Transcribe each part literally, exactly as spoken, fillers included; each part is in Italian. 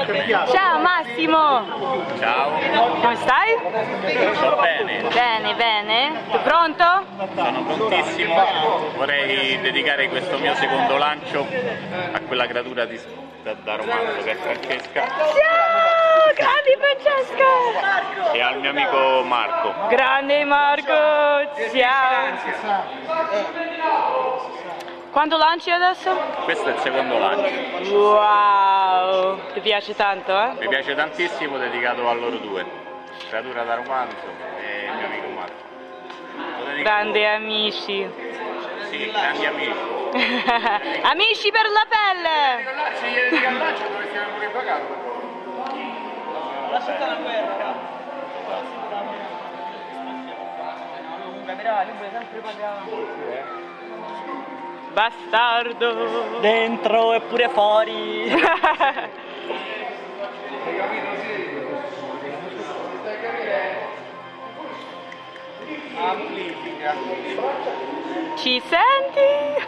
Ciao Massimo! Ciao! Come stai? Sto bene! Bene, bene. Tu pronto? Sono prontissimo, vorrei dedicare questo mio secondo lancio a quella creatura di, da, da romanzo che è Francesca. Ciao! Grande Francesca! E al mio amico Marco. Grande Marco! Ciao! Quando lanci adesso? Questo è il secondo lancio. Wow! Ti piace tanto, eh? Mi piace tantissimo, dedicato a loro due. Creatura da romanzo e il mio amico Marco. Grandi amici. Sì, grandi amici. Amici per la pelle! Se gli dedica il lancio dovresti aver pure pagato. Lasciate la guerra. Comunque, però, lui vuole sempre pagare. Bastardo! Dentro e pure fuori! Hai capito? Sì. Amplifica. Ci senti?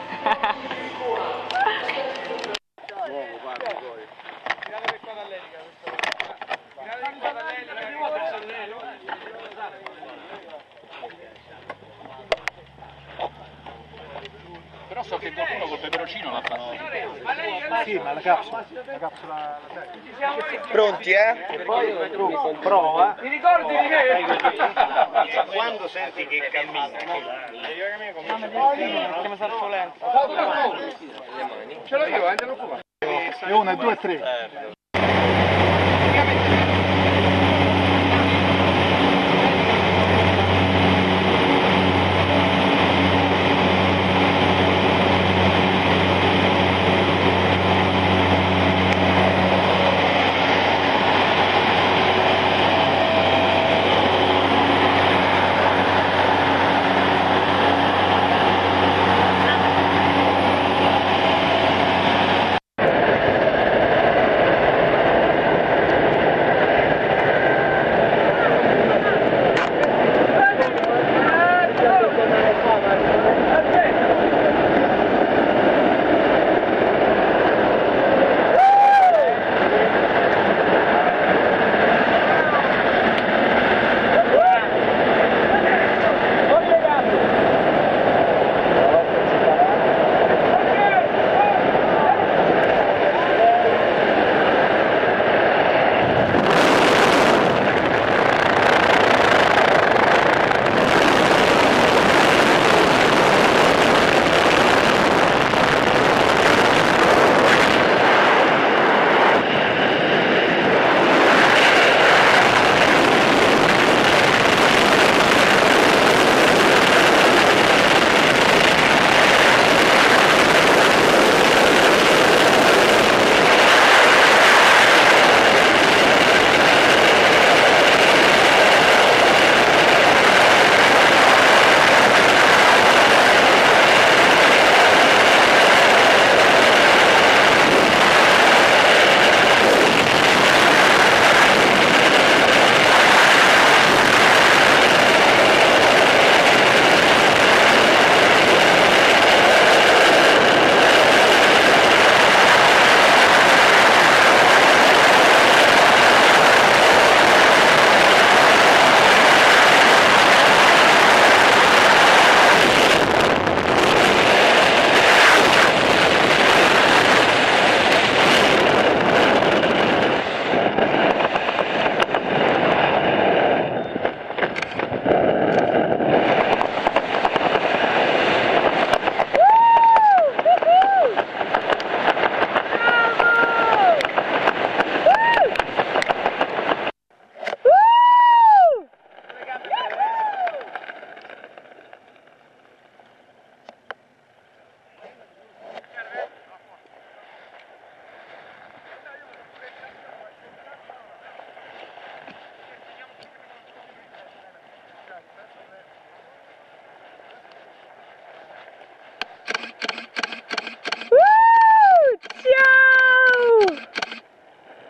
Uomo, parli poi. Tirate per qua dall'elica. Tirate per qua dall'elica. Però so che qualcuno col peperoncino l'ha fatto. Sì, ma la capsula. La capsula la sai. Pronti, eh? E poi prova. Ti ricordi di me? Quando senti che cammina, Come sarò lento. Ce l'ho io, non ti preoccupare. E uno, e due, e tre.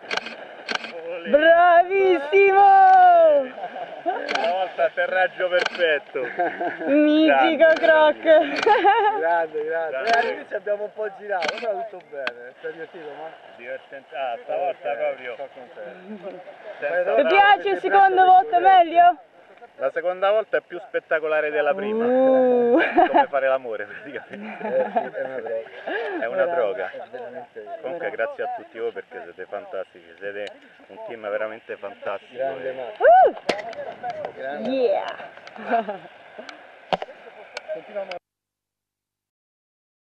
Bravissimo! Una volta atterraggio perfetto. perfetto. Mitico Croc. Grande, grande. Eh, all'inizio abbiamo un po' girato, però tutto bene. Stai divertito, ma? Divertente. Ah, stavolta proprio. Ti piace il secondo volta meglio? La seconda volta è più spettacolare della prima. Uh. Come fare l'amore praticamente. Eh, sì, è una droga. È una droga. È veramente Comunque grazie a tutti voi perché siete fantastici, siete un team veramente fantastico. grande, e- ma. Uh. Grande. Yeah. Continuiamo